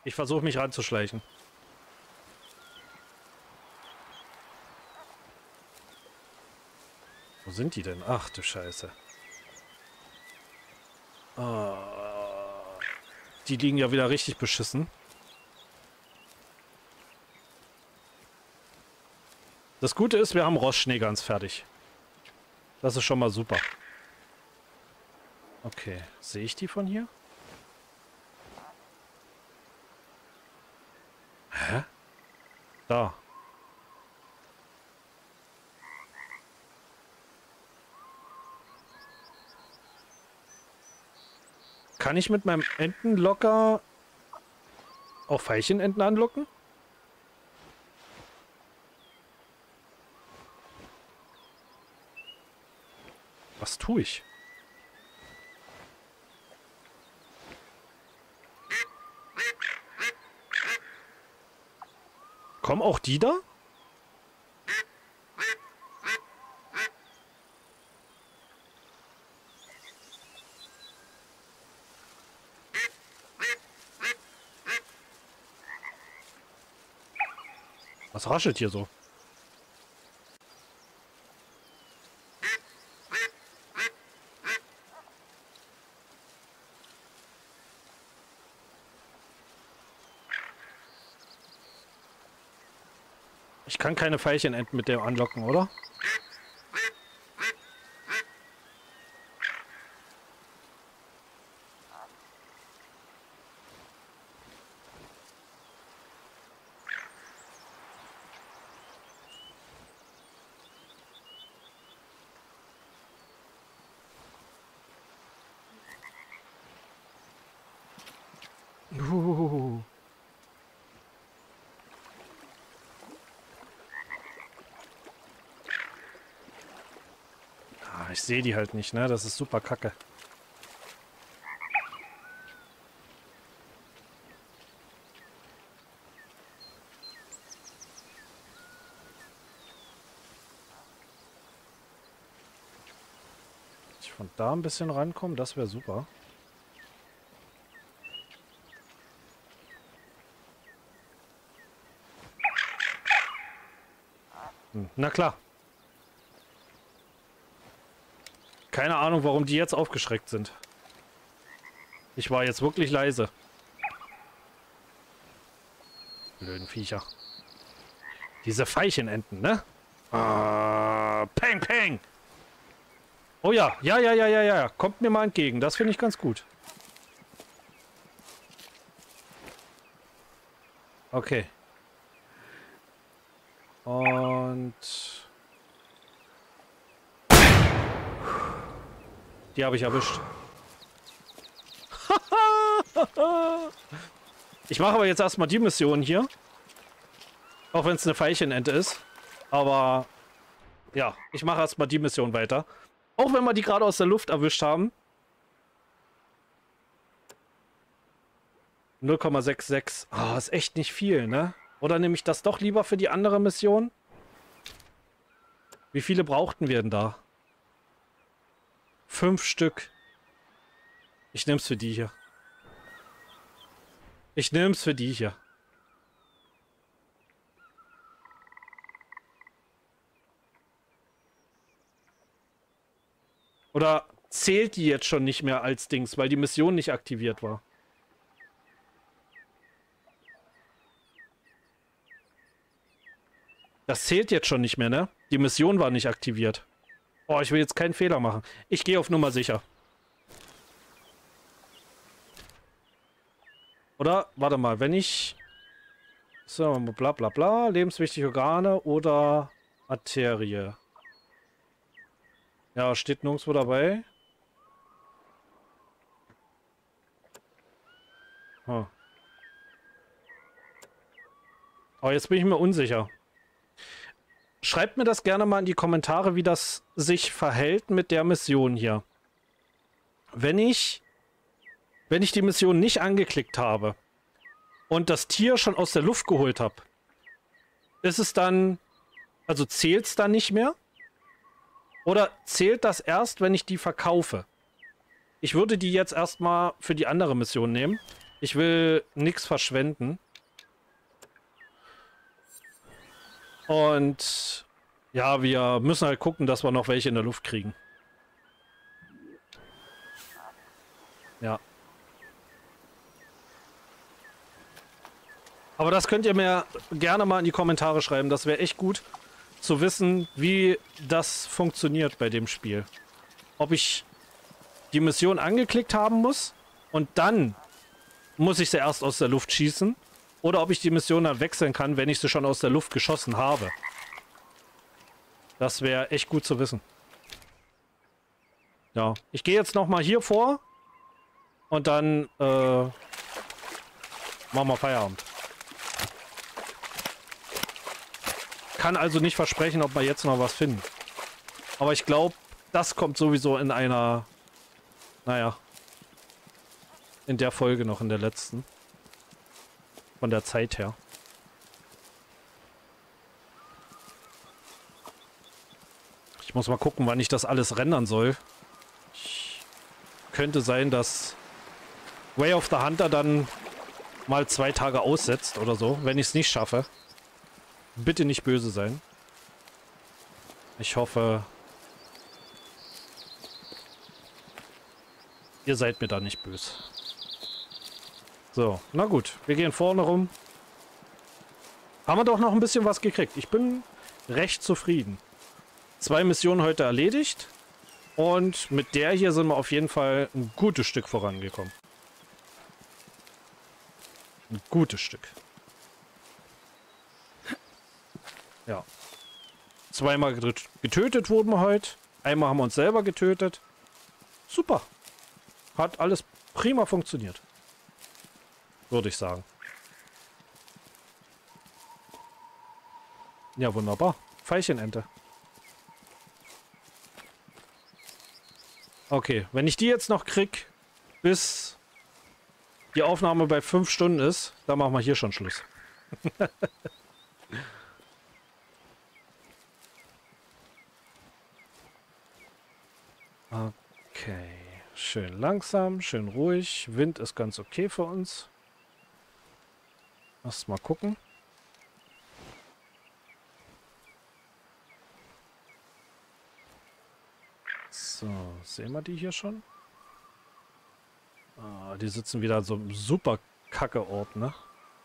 Ich versuche mich ranzuschleichen. Wo sind die denn? Ach du Scheiße. Oh, die liegen ja wieder richtig beschissen. Das Gute ist, wir haben Rostschnee ganz fertig. Das ist schon mal super. Okay, sehe ich die von hier? Hä? Da. Kann ich mit meinem Entenlocker auch Veilchenenten anlocken? Was tue ich? Kommen auch die da? Was raschelt hier so? Ich kann keine Veilchenenten mit dem anlocken, oder? Ich sehe die halt nicht, ne? Das ist super kacke. Wenn ich von da ein bisschen rankomme, das wäre super. Na klar. Keine Ahnung, warum die jetzt aufgeschreckt sind. Ich war jetzt wirklich leise. Blöden Viecher. Diese Veilchenenten, ne? Peng, peng! Oh ja, ja. Kommt mir mal entgegen. Das finde ich ganz gut. Okay. Und... Die habe ich erwischt. Ich mache aber jetzt erstmal die Mission hier. Auch wenn es eine Veilchenente ist. Aber ja, ich mache erstmal die Mission weiter. Auch wenn wir die gerade aus der Luft erwischt haben. 0,66. Ah, ist echt nicht viel, ne? Oder nehme ich das doch lieber für die andere Mission? Wie viele brauchten wir denn da? 5 Stück. Ich nehm's für die hier. Ich nehm's für die hier. Oder zählt die jetzt schon nicht mehr als Dings, weil die Mission nicht aktiviert war? Das zählt jetzt schon nicht mehr, ne? Die Mission war nicht aktiviert. Oh, ich will jetzt keinen Fehler machen. Ich gehe auf Nummer sicher. Oder, warte mal, wenn ich... So, bla bla bla, lebenswichtige Organe oder Arterie. Ja, steht nirgendwo dabei. Huh. Aber jetzt bin ich mir unsicher. Schreibt mir das gerne mal in die Kommentare, wie das sich verhält mit der Mission hier. Wenn ich die Mission nicht angeklickt habe und das Tier schon aus der Luft geholt habe, ist es dann, also zählt es dann nicht mehr? Oder zählt das erst, wenn ich die verkaufe? Ich würde die jetzt erstmal für die andere Mission nehmen. Ich will nichts verschwenden. Und ja, wir müssen halt gucken, dass wir noch welche in der Luft kriegen. Ja. Aber das könnt ihr mir gerne mal in die Kommentare schreiben. Das wäre echt gut zu wissen, wie das funktioniert bei dem Spiel. Ob ich die Mission angeklickt haben muss und dann muss ich sie erst aus der Luft schießen. Oder ob ich die Mission dann wechseln kann, wenn ich sie schon aus der Luft geschossen habe. Das wäre echt gut zu wissen. Ja, ich gehe jetzt nochmal hier vor. Und dann machen wir Feierabend. Kann also nicht versprechen, ob wir jetzt noch was finden. Aber ich glaube, das kommt sowieso in einer... Naja. In der Folge noch, in der letzten. Von der Zeit her. Ich muss mal gucken, wann ich das alles rendern soll. Könnte sein, dass Way of the Hunter dann mal 2 Tage aussetzt oder so, wenn ich es nicht schaffe. Bitte nicht böse sein. Ich hoffe, ihr seid mir da nicht böse. So, na gut, wir gehen vorne rum. Haben wir doch noch ein bisschen was gekriegt. Ich bin recht zufrieden. 2 Missionen heute erledigt. Und mit der hier sind wir auf jeden Fall ein gutes Stück vorangekommen. Ein gutes Stück. Ja. 2-mal getötet wurden wir heute. Einmal haben wir uns selber getötet. Super. Hat alles prima funktioniert. Würde ich sagen. Ja, wunderbar. Veilchenente. Okay, wenn ich die jetzt noch krieg, bis die Aufnahme bei 5 Stunden ist, dann machen wir hier schon Schluss. Okay, schön langsam, schön ruhig. Wind ist ganz okay für uns. Lass mal gucken. So, sehen wir die hier schon? Ah, die sitzen wieder an so einem super kacke Ort, ne?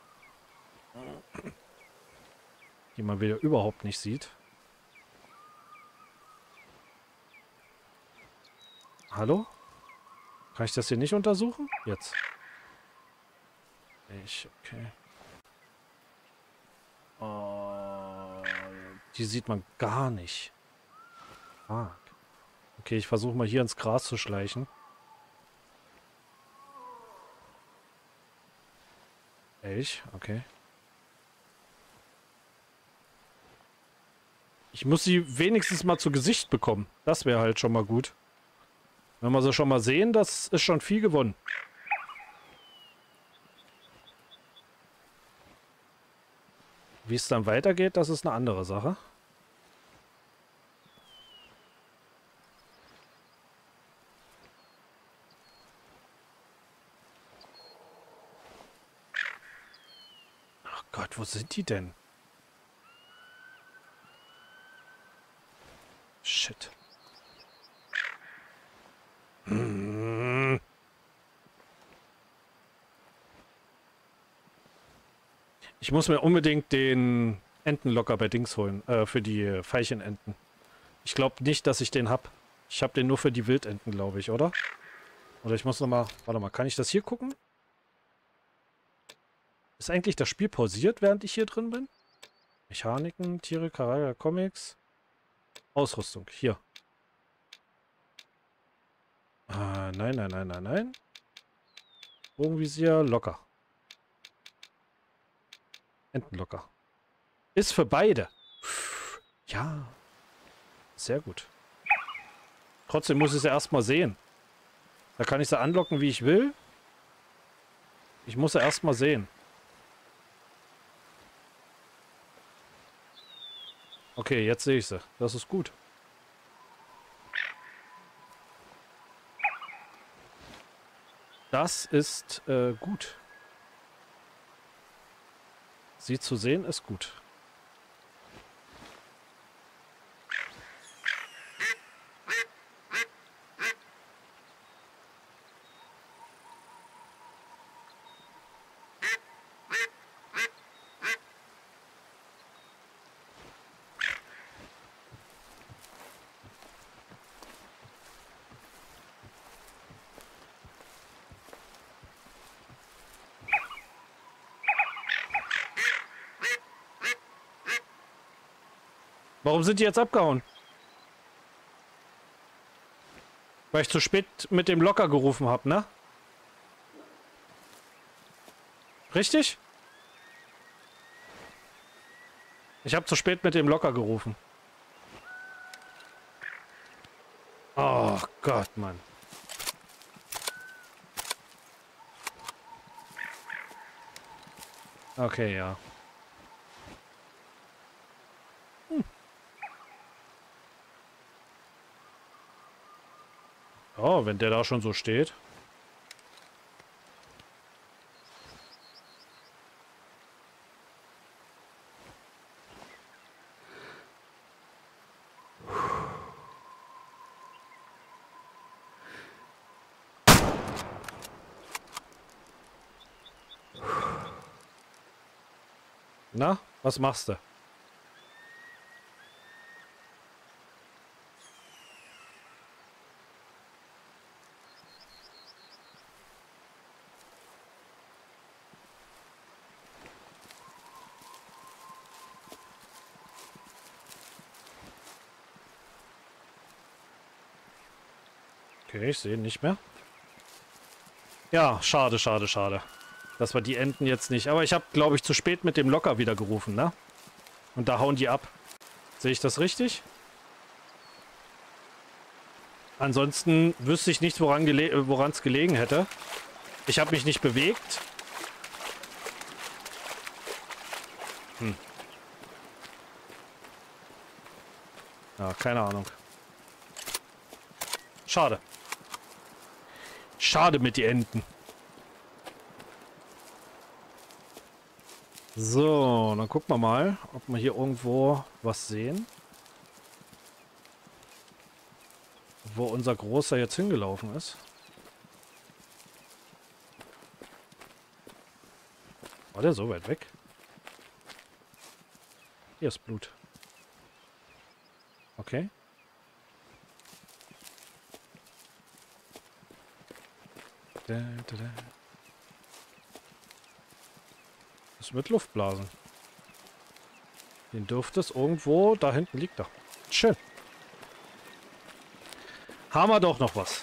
Die man wieder überhaupt nicht sieht. Hallo? Kann ich das hier nicht untersuchen? Jetzt. Okay. Die sieht man gar nicht. Fuck. Okay, ich versuche mal hier ins Gras zu schleichen. Elch, okay. Ich muss sie wenigstens mal zu Gesicht bekommen. Das wäre halt schon mal gut. Wenn wir sie schon mal sehen, das ist schon viel gewonnen. Wie es dann weitergeht, das ist eine andere Sache. Ach Gott, wo sind die denn? Shit. Ich muss mir unbedingt den Entenlocker bei Dings holen, für die Veilchenenten. Ich glaube nicht, dass ich den habe. Ich habe den nur für die Wildenten, glaube ich, oder? Oder ich muss nochmal... Warte mal, kann ich das hier gucken? Ist eigentlich das Spiel pausiert, während ich hier drin bin? Mechaniken, Tiere, Charakter, Comics. Ausrüstung, hier. Nein, nein, nein, nein, nein. Bogenvisier, locker. Entenlocker. Ist für beide. Ja. Sehr gut. Trotzdem muss ich sie erstmal sehen. Da kann ich sie anlocken, wie ich will. Ich muss sie erstmal sehen. Okay, jetzt sehe ich sie. Das ist gut. Das ist gut. Sie zu sehen ist gut. Warum sind die jetzt abgehauen? Weil ich zu spät mit dem Locker gerufen habe, ne? Richtig? Ich habe zu spät mit dem Locker gerufen. Oh Gott, Mann. Okay, ja. Oh, wenn der da schon so steht. Na, was machst du? Okay, ich sehe ihn nicht mehr. Ja, schade, schade, schade. Dass wir die Enten jetzt nicht... Aber ich habe, glaube ich, zu spät mit dem Locker wieder gerufen, ne? Und da hauen die ab. Sehe ich das richtig? Ansonsten wüsste ich nicht, woran es gelegen hätte. Ich habe mich nicht bewegt. Ja, keine Ahnung. Schade. Schade mit die Enten. So, dann gucken wir mal, ob wir hier irgendwo was sehen. Wo unser Großer jetzt hingelaufen ist. War der so weit weg? Hier ist Blut. Okay. Das mit Luftblasen. Den dürfte es irgendwo... Da hinten liegt er. Schön. Haben wir doch noch was.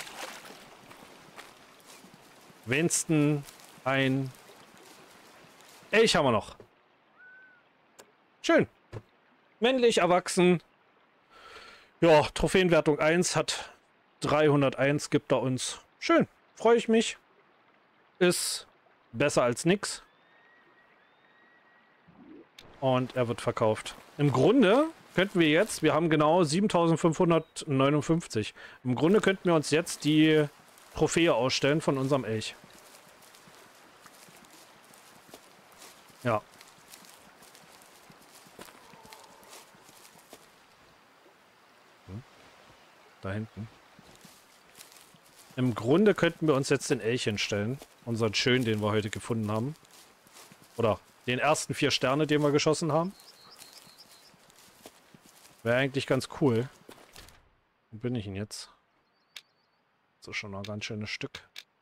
Wenigstens ein Elch haben wir noch. Schön. Männlich, erwachsen. Ja, Trophäenwertung 1 hat 301, gibt er uns. Schön. Freue ich mich. Ist besser als nix. Und er wird verkauft. Im Grunde könnten wir jetzt, wir haben genau 7559. Im Grunde könnten wir uns jetzt die Trophäe ausstellen von unserem Elch. Ja. Da hinten. Im Grunde könnten wir uns jetzt den Elch hinstellen. Unseren schönen, den wir heute gefunden haben. Oder den ersten 4 Sterne, den wir geschossen haben. Wäre eigentlich ganz cool. Wo bin ich denn jetzt? Das ist schon noch ein ganz schönes Stück.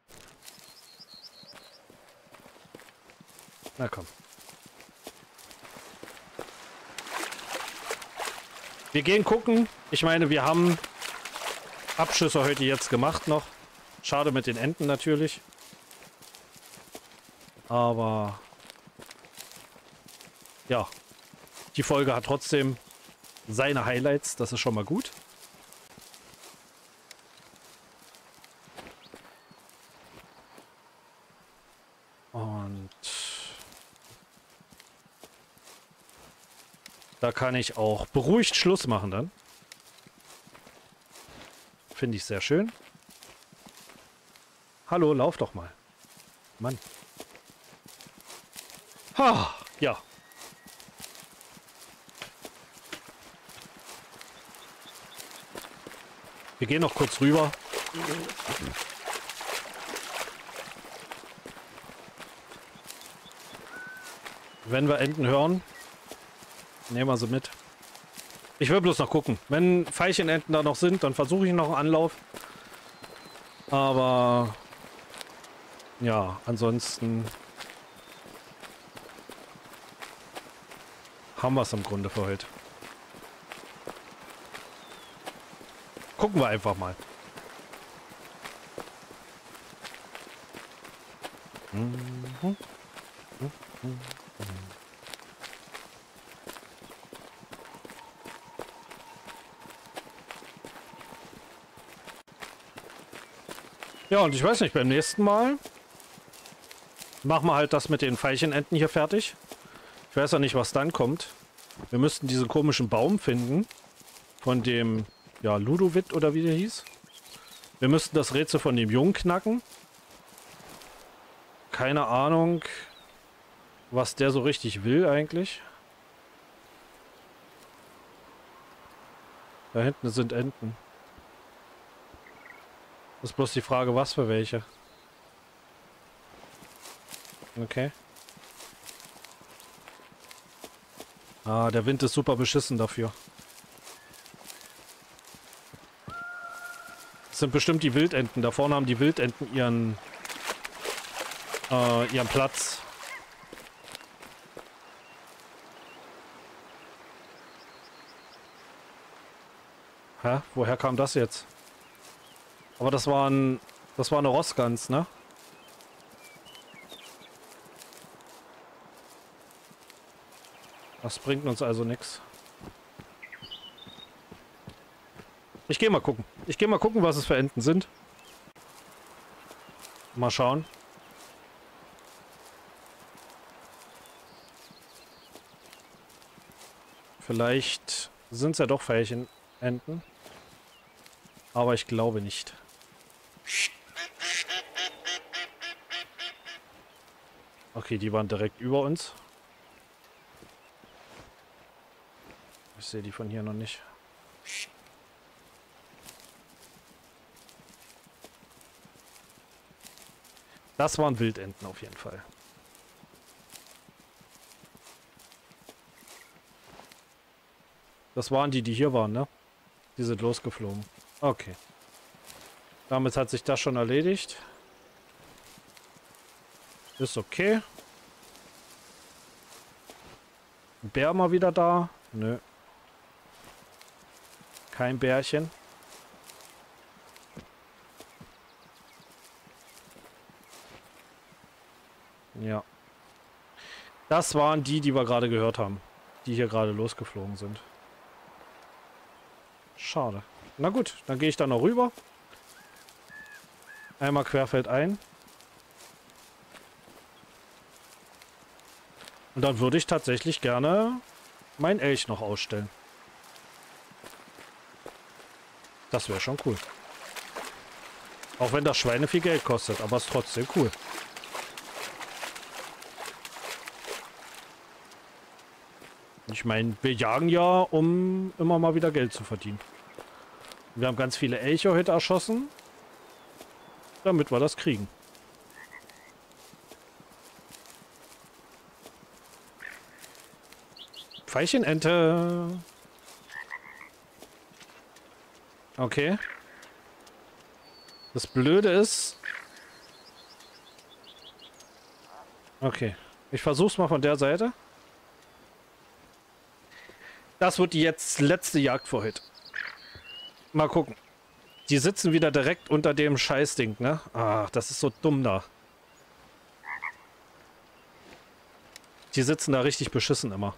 Na komm. Wir gehen gucken. Ich meine, wir haben Abschüsse heute jetzt gemacht noch. Schade mit den Enten natürlich. Aber ja, die Folge hat trotzdem seine Highlights. Das ist schon mal gut. Und da kann ich auch beruhigt Schluss machen dann. Finde ich sehr schön. Hallo, lauf doch mal. Mann. Ha, ja. Wir gehen noch kurz rüber. Wenn wir Enten hören, nehmen wir sie mit. Ich will bloß noch gucken. Wenn Veilchenenten da noch sind, dann versuche ich noch einen Anlauf. Aber ja, ansonsten haben wir es im Grunde für heute. Gucken wir einfach mal. Ja, und ich weiß nicht, beim nächsten Mal machen wir halt das mit den Veilchenenten hier fertig. Ich weiß ja nicht, was dann kommt. Wir müssten diesen komischen Baum finden. Von dem, ja, Ludovic oder wie der hieß. Wir müssten das Rätsel von dem Jungen knacken. Keine Ahnung, was der so richtig will eigentlich. Da hinten sind Enten. Ist bloß die Frage, was für welche. Okay. Ah, der Wind ist super beschissen dafür. Das sind bestimmt die Wildenten. Da vorne haben die Wildenten ihren Platz. Hä? Woher kam das jetzt? Aber das war eine Rossgans, ne? Das bringt uns also nichts. Ich gehe mal gucken. Ich gehe mal gucken, was es für Enten sind. Mal schauen. Vielleicht sind es ja doch Veilchenenten. Aber ich glaube nicht. Okay, die waren direkt über uns. Ich sehe die von hier noch nicht. Das waren Wildenten auf jeden Fall. Das waren die, die hier waren, ne? Die sind losgeflogen. Okay. Damit hat sich das schon erledigt. Ist okay. Bär mal wieder da? Nö. Kein Bärchen. Ja. Das waren die, die wir gerade gehört haben. Die hier gerade losgeflogen sind. Schade. Na gut, dann gehe ich da noch rüber. Einmal querfeldein. Und dann würde ich tatsächlich gerne mein Elch noch ausstellen. Das wäre schon cool. Auch wenn das Schweine viel Geld kostet, aber es ist trotzdem cool. Ich meine, wir jagen ja, um immer mal wieder Geld zu verdienen. Wir haben ganz viele Elche heute erschossen, damit wir das kriegen. Veilchenente. Okay. Das Blöde ist... Okay. Ich versuch's mal von der Seite. Das wird die jetzt letzte Jagd für heute. Mal gucken. Die sitzen wieder direkt unter dem Scheißding, ne? Ach, das ist so dumm da. Die sitzen da richtig beschissen immer.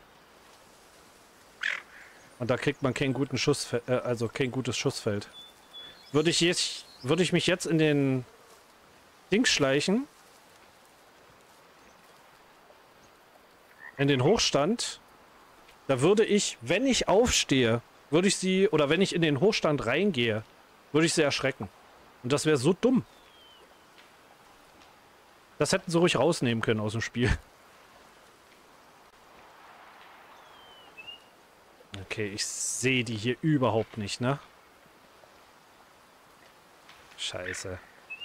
Und da kriegt man keinen guten also kein gutes Schussfeld. Würde ich mich jetzt in den Dings schleichen, in den Hochstand, da würde ich, wenn ich aufstehe, würde ich sie, oder wenn ich in den Hochstand reingehe, würde ich sie erschrecken. Und das wäre so dumm. Das hätten sie ruhig rausnehmen können aus dem Spiel. Okay, ich sehe die hier überhaupt nicht, ne? Scheiße.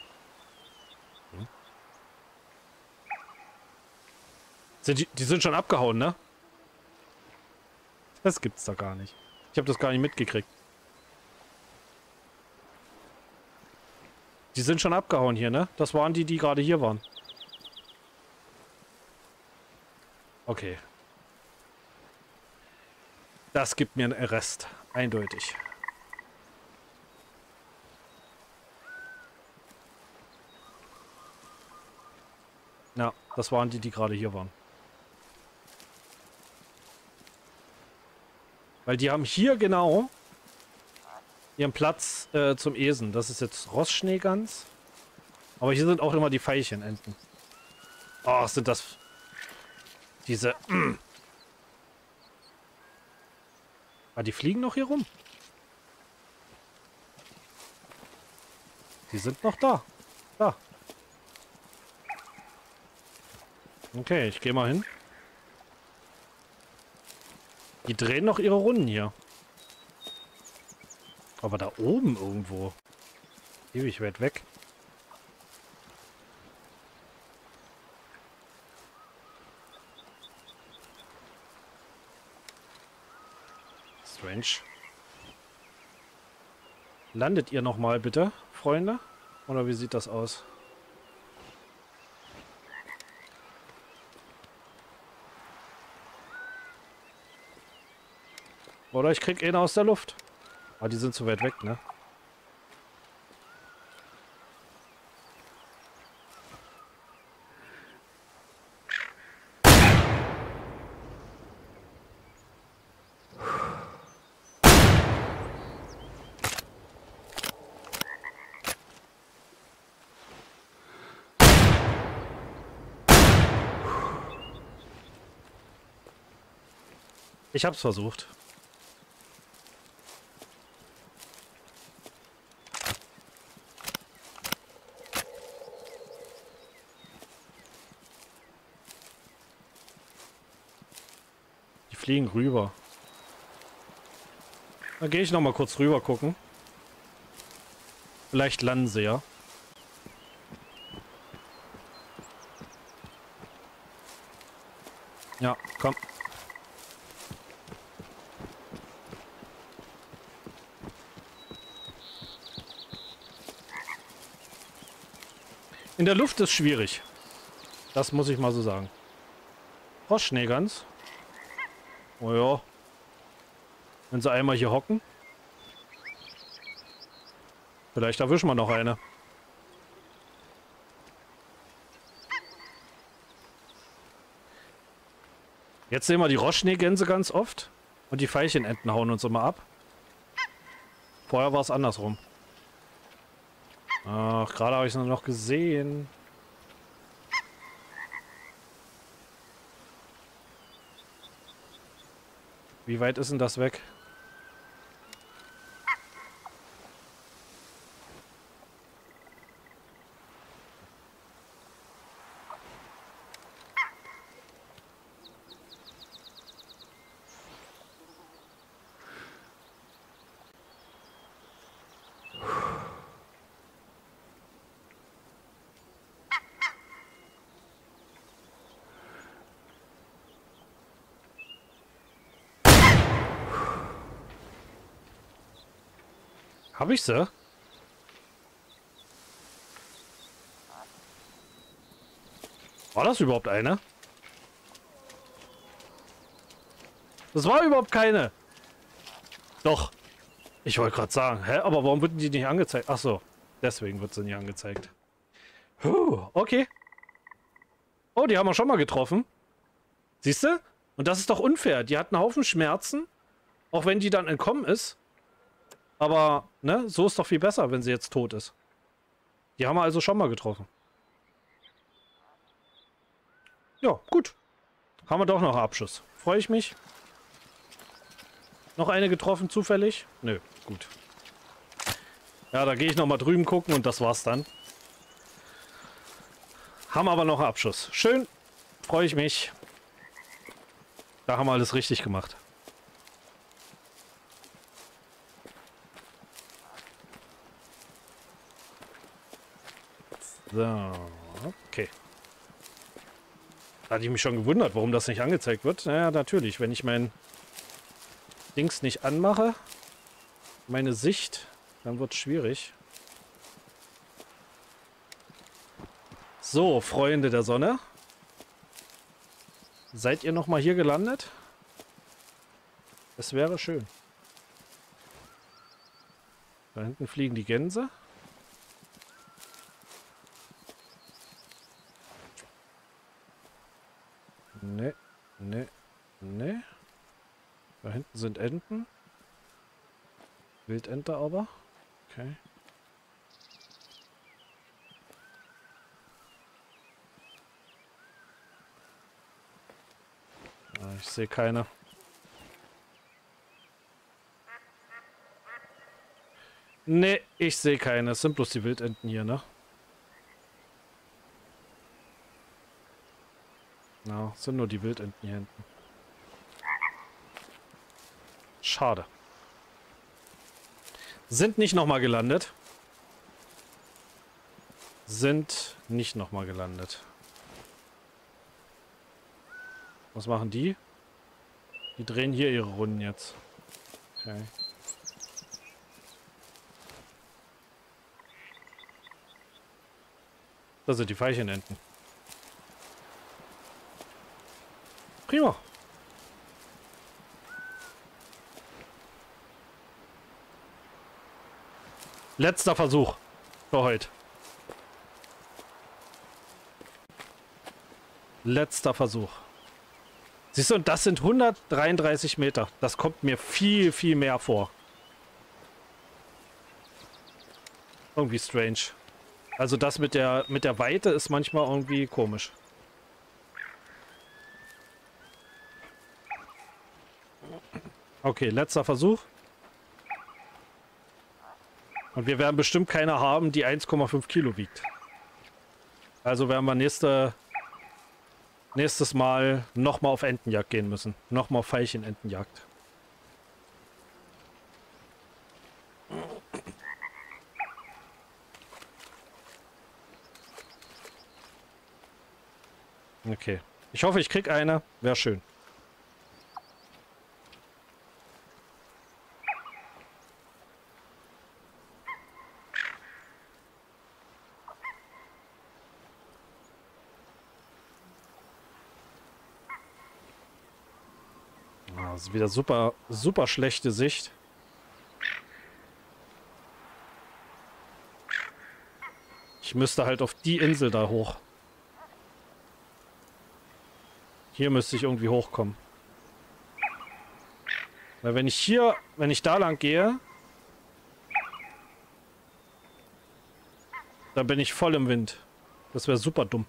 Die sind schon abgehauen, ne? Das gibt's doch gar nicht. Ich habe das gar nicht mitgekriegt. Die sind schon abgehauen hier, ne? Das waren die, die gerade hier waren. Okay. Das gibt mir einen Arrest. Eindeutig. Ja, das waren die, die gerade hier waren. Weil die haben hier genau ihren Platz zum Esen. Das ist jetzt Rossschneegans. Aber hier sind auch immer die Veilchenenten. Oh, sind das... Diese... Ah, die fliegen noch hier rum. Die sind noch da. Da. Okay, ich gehe mal hin. Die drehen noch ihre Runden hier. Aber da oben irgendwo. Ewig weit weg. Strange. Landet ihr nochmal bitte, Freunde? Oder wie sieht das aus? Oder ich krieg einen aus der Luft. Ah, die sind zu weit weg, ne? Ich hab's versucht. Die fliegen rüber. Dann gehe ich noch mal kurz rüber gucken. Vielleicht landen sie ja. Ja, komm. In der Luft ist schwierig. Das muss ich mal so sagen. Rossschneegans. Oh ja. Wenn sie einmal hier hocken. Vielleicht erwischen wir noch eine. Jetzt sehen wir die Rossschneegänse ganz oft. Und die Veilchenenten hauen uns immer ab. Vorher war es andersrum. Ach, gerade habe ich es noch gesehen. Wie weit ist denn das weg? Habe ich sie? War das überhaupt eine? Das war überhaupt keine. Doch. Ich wollte gerade sagen, hä? Aber warum wird die nicht angezeigt? Ach so, deswegen wird sie nicht angezeigt. Okay. Oh, die haben wir schon mal getroffen. Siehst du? Und das ist doch unfair. Die hat einen Haufen Schmerzen, auch wenn die dann entkommen ist. Aber, ne, so ist doch viel besser, wenn sie jetzt tot ist. Die haben wir also schon mal getroffen. Ja, gut. Haben wir doch noch einen Abschuss. Freue ich mich. Noch eine getroffen, zufällig? Nö, gut. Ja, da gehe ich noch mal drüben gucken und das war's dann. Haben aber noch einen Abschuss. Schön. Freue ich mich. Da haben wir alles richtig gemacht. So, okay. Da hatte ich mich schon gewundert, warum das nicht angezeigt wird. Naja, natürlich, wenn ich mein Dings nicht anmache, meine Sicht, dann wird es schwierig. So, Freunde der Sonne. Seid ihr noch mal hier gelandet? Es wäre schön. Da hinten fliegen die Gänse. Ne, ne, ne. Da hinten sind Enten. Wildente aber. Okay. Ah, ich sehe keine. Ne, ich sehe keine. Es sind bloß die Wildenten hier, ne? Ja, es sind nur die Wildenten hier hinten. Schade. Sind nicht nochmal gelandet. Sind nicht nochmal gelandet. Was machen die? Die drehen hier ihre Runden jetzt. Okay. Das sind die Veilchenenten. Prima. Letzter Versuch für heute. Letzter Versuch. Siehst du, und das sind 133 Meter. Das kommt mir viel, viel mehr vor. Irgendwie strange. Also das mit der Weite ist manchmal irgendwie komisch. Okay, letzter Versuch. Und wir werden bestimmt keine haben, die 1,5 Kilo wiegt. Also werden wir nächstes Mal nochmal auf Entenjagd gehen müssen. Nochmal auf Veilchen-Entenjagd. Okay. Ich hoffe, ich krieg eine. Wäre schön. Ah, das ist wieder super, super schlechte Sicht. Ich müsste halt auf die Insel da hoch. Hier müsste ich irgendwie hochkommen. Weil wenn ich da lang gehe, dann bin ich voll im Wind. Das wäre super dumm.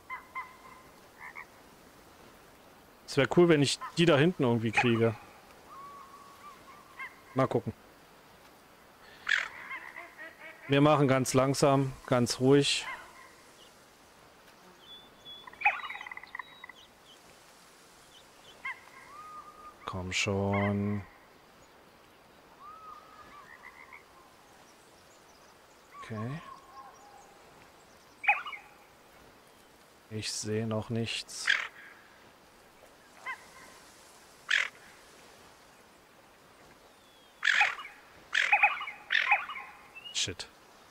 Es wäre cool, wenn ich die da hinten irgendwie kriege. Mal gucken. Wir machen ganz langsam, ganz ruhig. Komm schon. Okay. Ich sehe noch nichts. Shit.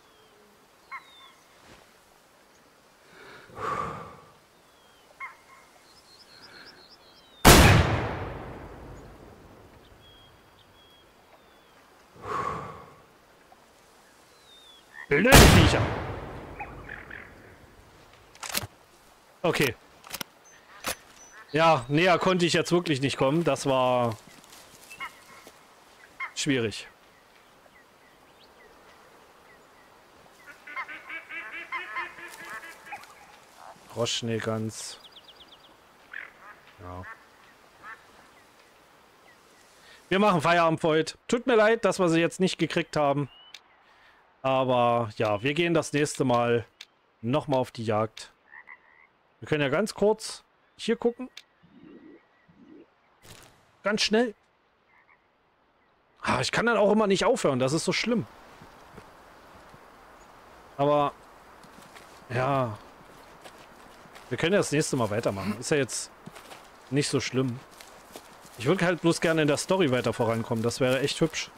Blöde Viecher. Okay. Ja, näher konnte ich jetzt wirklich nicht kommen. Das war schwierig. Froschschneegans. Ja. Wir machen Feierabend für heute. Tut mir leid, dass wir sie jetzt nicht gekriegt haben. Aber ja, wir gehen das nächste Mal nochmal auf die Jagd. Wir können ja ganz kurz hier gucken. Ganz schnell. Ah, ich kann dann auch immer nicht aufhören. Das ist so schlimm. Aber Ja. Wir können ja das nächste Mal weitermachen. Ist ja jetzt nicht so schlimm. Ich würde halt bloß gerne in der Story weiter vorankommen. Das wäre echt hübsch.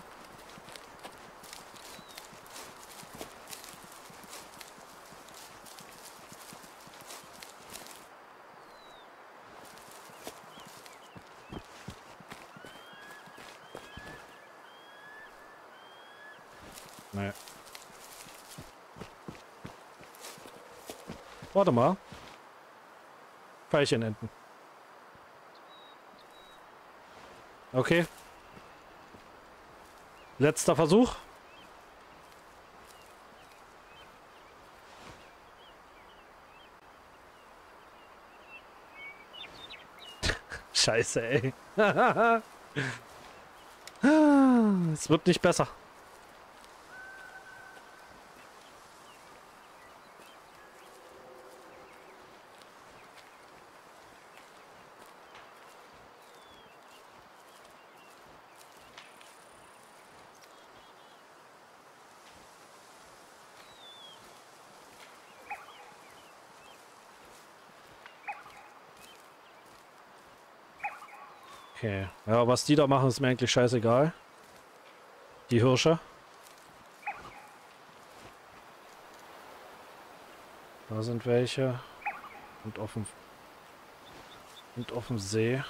Naja. Warte mal. Veilchenenten. Okay. Letzter Versuch. Scheiße, ey. Es wird nicht besser. Okay. Ja, was die da machen, ist mir eigentlich scheißegal. Die Hirsche. Da sind welche. Und auf dem See.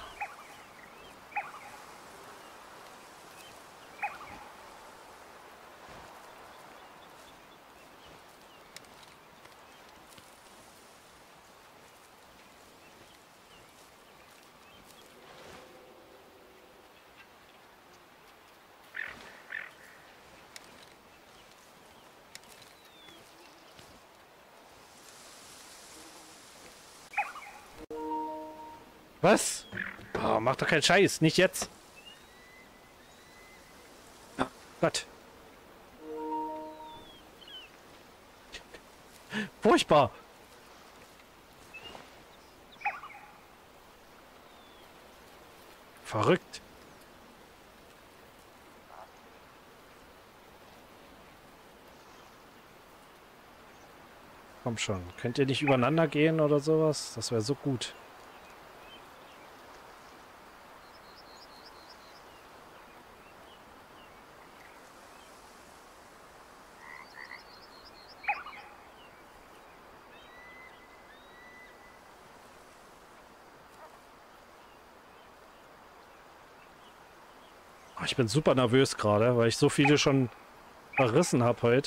Was? Oh, mach doch keinen Scheiß. Nicht jetzt. Oh Gott. Furchtbar. Verrückt. Komm schon. Könnt ihr nicht übereinander gehen oder sowas? Das wäre so gut. Ich bin super nervös gerade, weil ich so viele schon verrissen habe heute.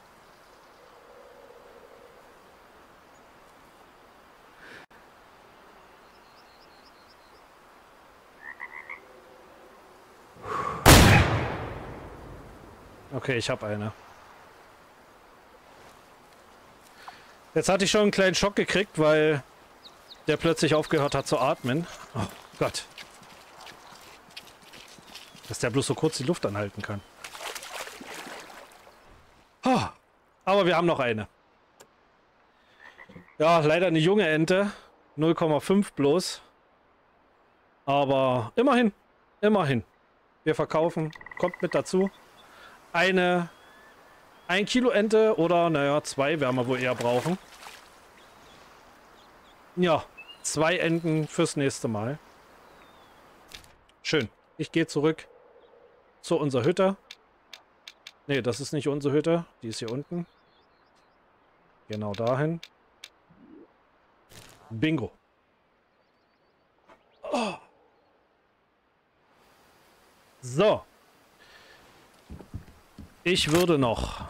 Okay, ich habe eine. Jetzt hatte ich schon einen kleinen Schock gekriegt, weil der plötzlich aufgehört hat zu atmen. Oh Gott. Dass der bloß so kurz die Luft anhalten kann. Oh, aber wir haben noch eine. Ja, leider eine junge Ente. 0,5 bloß. Aber immerhin. Immerhin. Wir verkaufen. Kommt mit dazu. Ein Kilo Ente oder, naja, 2 werden wir wohl eher brauchen. Ja, 2 Enten fürs nächste Mal. Schön. Ich gehe zurück zu unserer Hütte. Ne, das ist nicht unsere Hütte. Die ist hier unten. Genau dahin. Bingo. Oh. So. Ich würde noch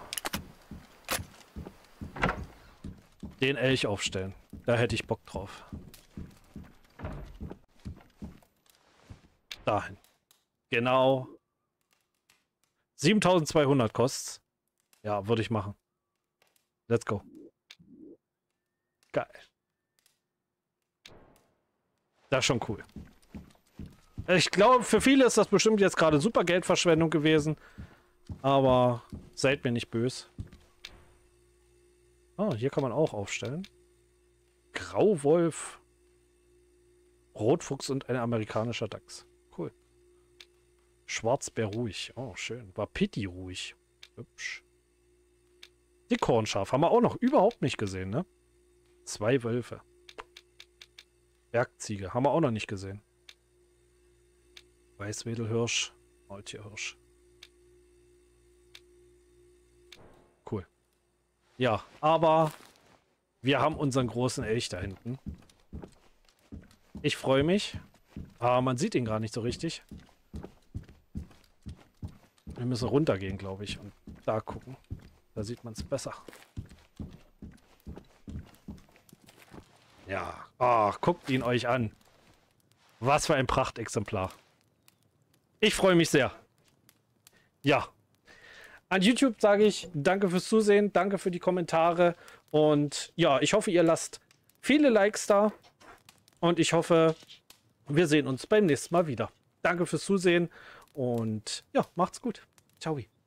den Elch aufstellen. Da hätte ich Bock drauf. Dahin. Genau. 7200 kostet's. Ja, würde ich machen. Let's go. Geil. Das ist schon cool. Ich glaube, für viele ist das bestimmt jetzt gerade super Geldverschwendung gewesen. Aber seid mir nicht böse. Ah, hier kann man auch aufstellen. Grauwolf, Rotfuchs und ein amerikanischer Dachs. Cool. Schwarzbär ruhig. Oh, schön. Wapiti ruhig. Hübsch. Die Kornschaf haben wir auch noch überhaupt nicht gesehen, ne? 2 Wölfe. Bergziege. Haben wir auch noch nicht gesehen. Weißwedelhirsch. Maultierhirsch. Cool. Ja, aber wir haben unseren großen Elch da hinten. Ich freue mich. Aber man sieht ihn gar nicht so richtig. Wir müssen runtergehen, glaube ich. Und da gucken. Da sieht man es besser. Ja. Ach, guckt ihn euch an. Was für ein Prachtexemplar. Ich freue mich sehr. Ja. An YouTube sage ich danke fürs Zusehen, danke für die Kommentare. Und ja, ich hoffe, ihr lasst viele Likes da. Und ich hoffe, wir sehen uns beim nächsten Mal wieder. Danke fürs Zusehen und ja, macht's gut. Ciao.